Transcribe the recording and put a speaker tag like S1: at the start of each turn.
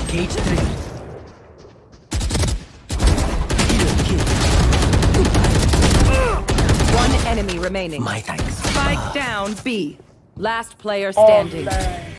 S1: Cage 3.
S2: One enemy remaining.
S1: My time.
S2: Spike down B. Last player standing.